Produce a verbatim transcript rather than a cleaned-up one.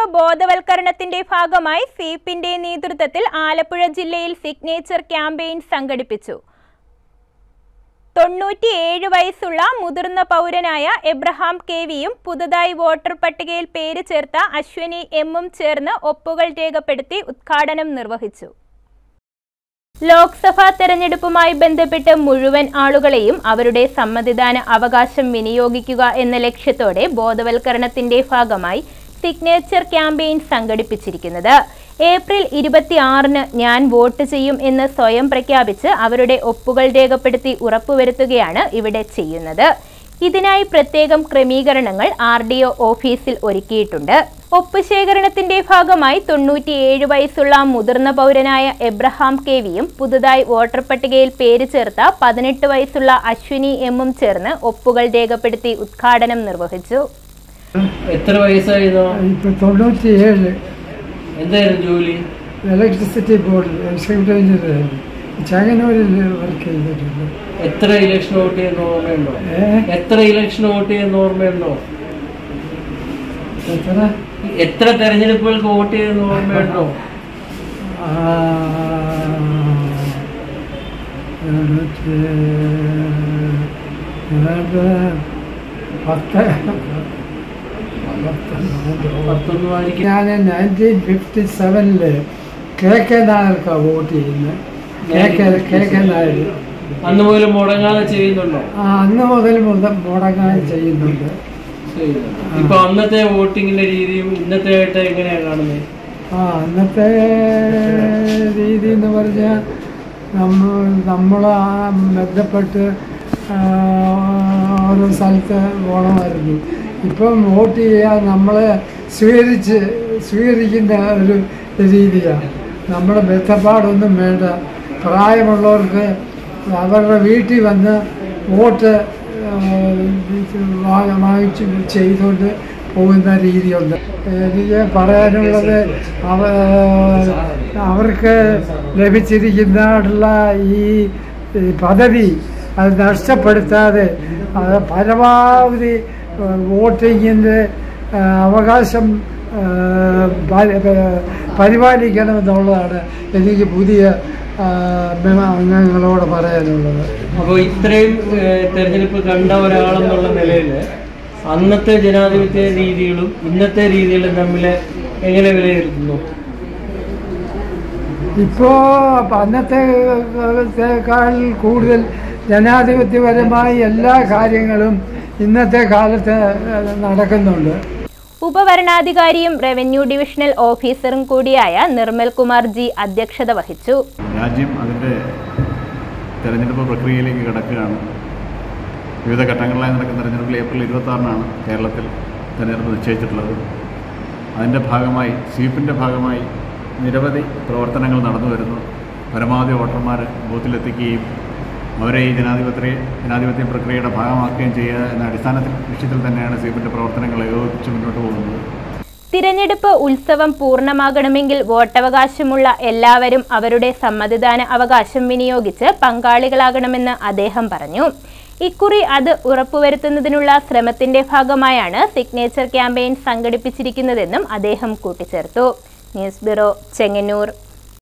ബോധവൽക്കരണത്തിന്റെ ഭാഗമായി സ്വീപിന്റെ നേതൃത്വത്തിൽ ആലപ്പുഴ ജില്ലയിൽ സിഗ്നേച്ചർ ക്യാമ്പയിൻ സംഘടിപ്പിച്ചു. തൊണ്ണൂറ്റിയേഴ് വയസ്സുള്ള മുതിർന്ന പൗരനായ എബ്രഹാം കെ വിയും പുതുതായി വോട്ടർ പട്ടികയിൽ പേര് ചേർത്ത അശ്വനി എമ്മും ചേർന്ന് ഒപ്പുകൾ രേഖപ്പെടുത്തി ഉദ്ഘാടനം നിർവഹിച്ചു. ലോക്സഭാ തെരഞ്ഞെടുപ്പുമായി ബന്ധപ്പെട്ട് മുഴുവൻ ആളുകളെയും അവരുടെ സമ്മതിദാന അവകാശം വിനിയോഗിക്കുക എന്ന ലക്ഷ്യത്തോടെ ബോധവൽക്കരണത്തിന്റെ ഭാഗമായി സിഗ്നേച്ചർ ക്യാമ്പയിൻ സംഘടിപ്പിച്ചിരിക്കുന്നത്. ഏപ്രിൽ ഇരുപത്തിയാറിന് ഞാൻ വോട്ട് ചെയ്യും എന്ന് സ്വയം പ്രഖ്യാപിച്ച് അവരുടെ ഒപ്പുകൾ രേഖപ്പെടുത്തി ഉറപ്പുവരുത്തുകയാണ് ഇവിടെ ചെയ്യുന്നത്. ഇതിനായി പ്രത്യേകം ക്രമീകരണങ്ങൾ ആർ ഡി ഒ ഓഫീസിൽ ഒരുക്കിയിട്ടുണ്ട്. ഒപ്പ് ശേഖരണത്തിന്റെ ഭാഗമായി തൊണ്ണൂറ്റിയേഴ് വയസ്സുള്ള മുതിർന്ന പൗരനായ എബ്രഹാം കെ വിയും പുതുതായി വോട്ടർ പട്ടികയിൽ പേര് ചേർത്ത പതിനെട്ട് വയസ്സുള്ള അശ്വിനി എമ്മും ചേർന്ന് ഒപ്പുകൾ രേഖപ്പെടുത്തി ഉദ്ഘാടനം നിർവഹിച്ചു. എത്ര വയസ്സായിരുന്നു? തൊണ്ണൂറ്റിയേഴ്. എന്തായിരുന്നു ജോലി? ഇലക്ട്രിസിറ്റി ബോർഡിൽ എക്സിക്യൂട്ടീവ് എഞ്ചിനീയർ ചങ്ങനൂരിൽ വർക്ക് ചെയ്തിട്ടുണ്ട്. എത്ര ഇലക്ഷൻ വോട്ട് ചെയ്യുന്ന ഓർമ്മയുണ്ടോ? എത്ര ഇലക്ഷൻ വോട്ട് ചെയ്യുന്ന ഓർമ്മയുണ്ടോ? എത്ര എത്ര തെരഞ്ഞെടുപ്പുകൾക്ക് വോട്ട് ചെയ്യുന്ന ഓർമ്മയുണ്ടോ? പത്ത് ഞാൻ നയൻറ്റീൻ ഫിഫ്റ്റി സെവനില് കെ കെ നായർക്കാണ് വോട്ട് ചെയ്യുന്നത്. K K K K Nair അന്ന് മുതൽ മുടങ്ങാതെ ചെയ്യുന്നുണ്ടോ? ആ അന്ന് മുതൽ മുടങ്ങാതെ ചെയ്യുന്നുണ്ട്. ഇപ്പൊ അന്നത്തെ വോട്ടിങ്ങിന്റെ രീതിയും ഇന്നത്തെ ആയിട്ട് എങ്ങനെയാണ് കാണുന്നത്? ആ അന്നത്തെ രീതി എന്ന് പറഞ്ഞാൽ നമ്മൾ നമ്മൾ ബന്ധപ്പെട്ട് ഓരോ സ്ഥലത്ത് പോകണമായിരുന്നു. ഇപ്പം വോട്ട് ചെയ്യാൻ നമ്മളെ സ്വീകരിച്ച് സ്വീകരിക്കുന്ന ഒരു രീതിയാണ്. നമ്മുടെ ബന്ധപ്പാടൊന്നും വേണ്ട. പ്രായമുള്ളവർക്ക് അവരുടെ വീട്ടിൽ വന്ന് വോട്ട് വാങ്ങിച്ച് ചെയ്തുകൊണ്ട് പോകുന്ന രീതിയുണ്ട്. എനിക്ക് പറയാനുള്ളത് അവ അവർക്ക് ലഭിച്ചിരിക്കുന്ന ഈ പദവി അത് നഷ്ടപ്പെടുത്താതെ അത് പരമാവധി വോട്ടിങ്ങിൻ്റെ അവകാശം പരിപാലിക്കണമെന്നുള്ളതാണ് എനിക്ക് പുതിയ അംഗങ്ങളോട് പറയാനുള്ളത്. അപ്പോൾ ഇത്രയും തെരഞ്ഞെടുപ്പ് കണ്ട ഒരാളെന്നുള്ള നിലയിൽ അന്നത്തെ ജനാധിപത്യ രീതികളും ഇന്നത്തെ രീതികളും തമ്മിൽ എങ്ങനെ വിലയിരുത്തുന്നു? ഇപ്പോൾ അന്നത്തെക്കാൾ കൂടുതൽ ജനാധിപത്യപരമായി എല്ലാ കാര്യങ്ങളും ഇന്നത്തെ കാലത്ത് നടക്കുന്നുണ്ട്. ഉപവരണാധികാരിയും റവന്യൂ ഡിവിഷണൽ ഓഫീസറും കൂടിയായ നിർമ്മൽ കുമാർ ജി അധ്യക്ഷത വഹിച്ചു. രാജ്യം അതിൻ്റെ തെരഞ്ഞെടുപ്പ് പ്രക്രിയയിലേക്ക് കിടക്കുകയാണ്. വിവിധ ഘട്ടങ്ങളിലായി നടക്കുന്ന തെരഞ്ഞെടുപ്പിൽ ഏപ്രിൽ ഇരുപത്തി ആറിനാണ് കേരളത്തിൽ തെരഞ്ഞെടുപ്പ് നിശ്ചയിച്ചിട്ടുള്ളത്. അതിൻ്റെ ഭാഗമായി സ്വീപിൻ്റെ ഭാഗമായി നിരവധി പ്രവർത്തനങ്ങൾ നടന്നു വരുന്നു. പരമാവധി വോട്ടർമാർ ബൂത്തിലെത്തിക്കുകയും അവരെ ഈ ജനാധിപത്യ ജനാധിപത്യ പ്രക്രിയയുടെ ഭാഗമാക്കുകയും ചെയ്യുക എന്ന അടിസ്ഥാന ലക്ഷ്യത്തിൽ തന്നെയാണ് സ്വീപിൻ്റെ പ്രവർത്തനങ്ങൾ ഏകോപിപ്പിച്ച് മുന്നോട്ട് പോകുന്നത്. തിരഞ്ഞെടുപ്പ് ഉത്സവം പൂർണ്ണമാകണമെങ്കിൽ വോട്ടവകാശമുള്ള എല്ലാവരും അവരുടെ സമ്മതിദാന അവകാശം വിനിയോഗിച്ച് പങ്കാളികളാകണമെന്ന് അദ്ദേഹം പറഞ്ഞു. ഇക്കുറി അത് ഉറപ്പുവരുത്തുന്നതിനുള്ള ശ്രമത്തിന്റെ ഭാഗമായാണ് സിഗ്നേച്ചർ ക്യാമ്പയിൻ സംഘടിപ്പിച്ചിരിക്കുന്നതെന്നും അദ്ദേഹം കൂട്ടിച്ചേർത്തു. News bureau, Chengannur.